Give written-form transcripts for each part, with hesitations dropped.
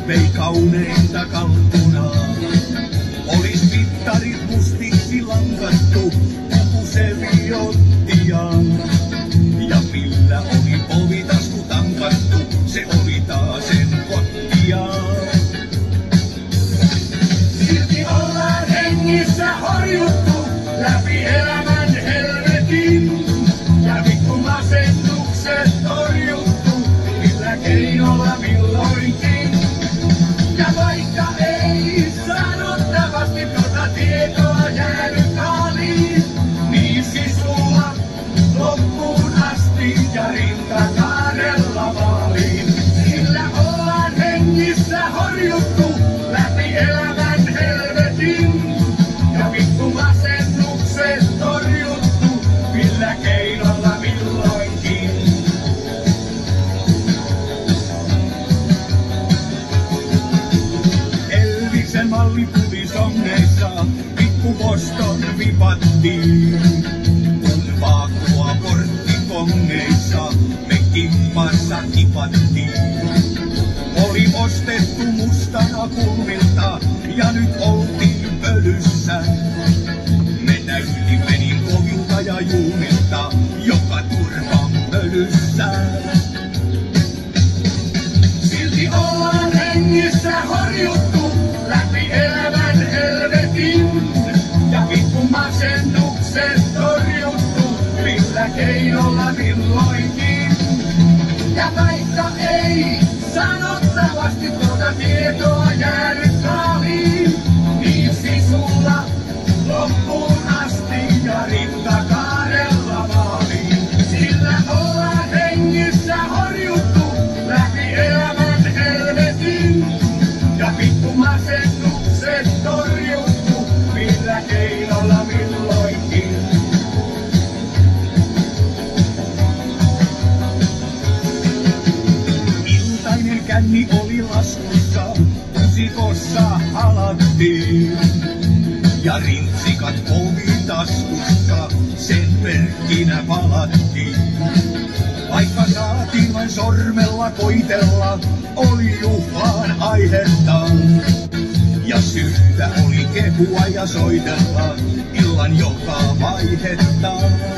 vei kauneinta kalkkunaa. Olis mittarit mustiksi lankattu, puku se viottiaan. Ja millä oli ovitasku tankattu, se oli taasen kottiaan. Silti ollaan hengissä horjuttu, läpi elämän helvetin. Ja vittu masennukset torjuttu, millä keinolla milloinkin. Ja vaikka ei sanottavasti tuota tietoa jäänyt kaaliin, niin sisulla loppuun asti ja rintakaarella maaliin. Sillä ollaan hengissä horjuttu läpi elämän helvetin. Ja vittu masennukset torjuttu, millä keinolla milloinkin. Elviksen mallikuvisongeissa pikkuvoston vipattiin. Kun vaakua porttikongeissa me kimpassa kipattiin. Oli ostettu mustana kulmilta ja nyt oltiin pölyssä. Me näytimme niin kovilta ja juumilta, joka turvan pölyssä. Silti ollaan hengissä horjuttu läpi elämän helvetin. Ja vittu masennukset torjuttu, millä keinolla milloinkin. Ja vaikka ei sanottavasti tuota tietoa jäänyt kaaliin, niin sisulla loppuun asti ja rintakaarella maaliin. Sillä ollaan hengissä horjuttu läpi elämän helvetin. Ja vittu masennukset torjuttu, millä keinolla milloinkin. Iltainen känni oli laskussa, kusikossa halattiin. Ja rintsikat ovitaskussa, sen merkkinä palattiin. Vaikka saatiin vain sormella koitella, oli juhlaan aihetta. Ja syytä oli kehua ja soitella illan joka vaihetta.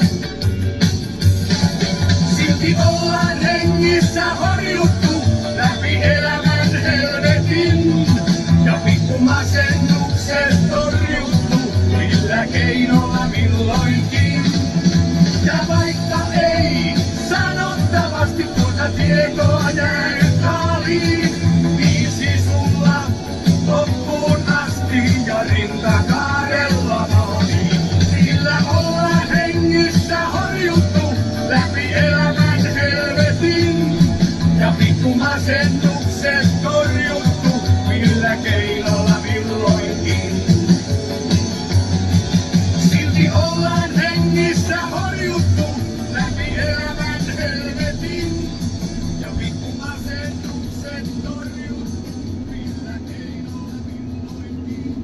Silti ollaan hengissä horjuttu läpi elämän helvetin. Ja pikku masennukset torjuttu, millä keinolla milloinkin. Ja vaikka ei sanottavasti tuota tietoa jäänyt kaaliin, niin sisulla loppuun asti ja rintakaarella maaliin. Sillä ollaan hengissä horjuttu läpi elämän helvetin. Ja pikku masennukset torjuttu, millä keinolla milloinkin. Silti ollaan hengissä horjuttu läpi elämän helvetin. Ja pikku masennukset torjuttu, millä keinolla milloinkin.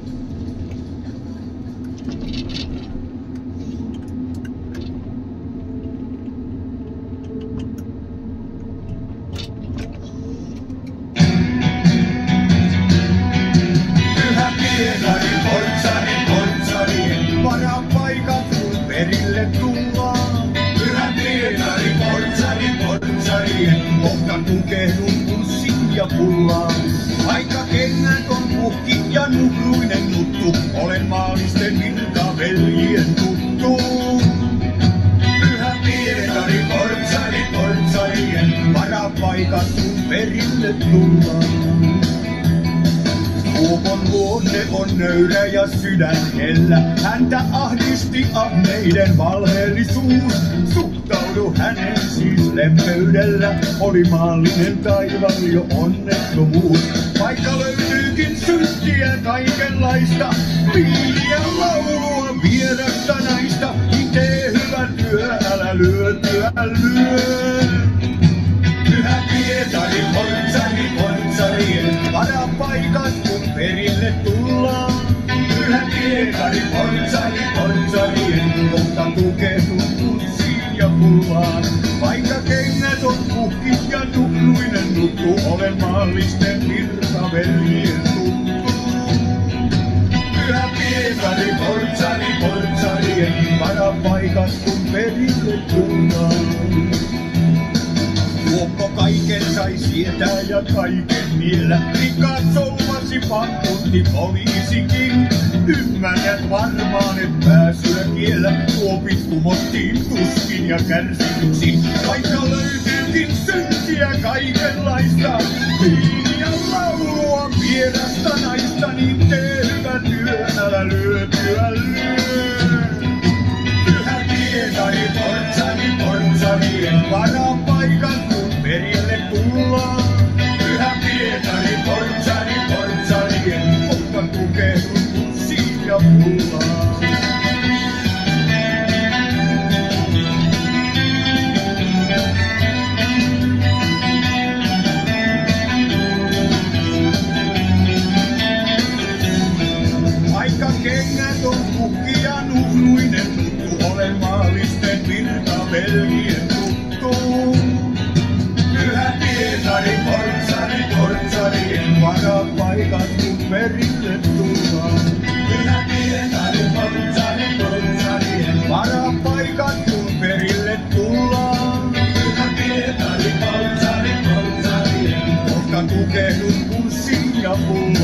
Varapaikat kun perille tullaan. Pyhän pietari, portsarien, kohta tukehdun pussin ja pullaan. Vaikka kengät on puhki ja nuhruinen nuttu, olen maallisten virkaveljien tuttu. Pyhän pietari, portsarien, varapaikat kun perille tullaan. Kuopon luonne on nöyrä ja sydän hellä. Häntä ahdisti ahneiden valheellisuus. Suhtaudu hänen siis lempeydellä. Oli maallinen taivaan jo onnettomuus. Vaikka löytyykin syntiä kaikenlaista, viiliä laulua vierasta naista, niin tee hyvä työ, älä lyö. Pyhä Pietari, portsarien, varapaikat kun perille tullaan. Pyhä Pietari, portsarien, kohta tukehdun pussiin ja pullaan. Vaikka kengät on puhki ja nuhruinen nuttu, olen maallisten virkaveljien veljen tuttu. Pyhä Pietari, portsarien varapaikat kun perille tullaan. Kuokko kaiken sai sietää ja kaiken niellä. Rikkaat soumasi pakkotti poliisikin. Ymmärrät varmaan, et pääsyä kiellä. Tuopit kumottiin tuskin ja kärsimyksiin. Vaikka löytyykin syntiä kaikenlaista. Viiniä laulua vierasta naista, niin tee hyvä työ, älä lyötyä lyö. Pyhä Pietari, portsarien varapaikat kun perille tullaan. Pyhä Pietari, portsarien kohta tukehdut pussiin ja pullaan. Vaikka kengät on kukki ja nuhnuinen, tuttu olen maallisten virtaveljen tuttu. Pyhä Pietari, portsarien varapaikat kun perille tullaan. Pyhä Pietari, portsarien varapaikat kun perille tullaan. Pyhä Pietari, portsarien kohta tukehdut pussiin ja pullaan.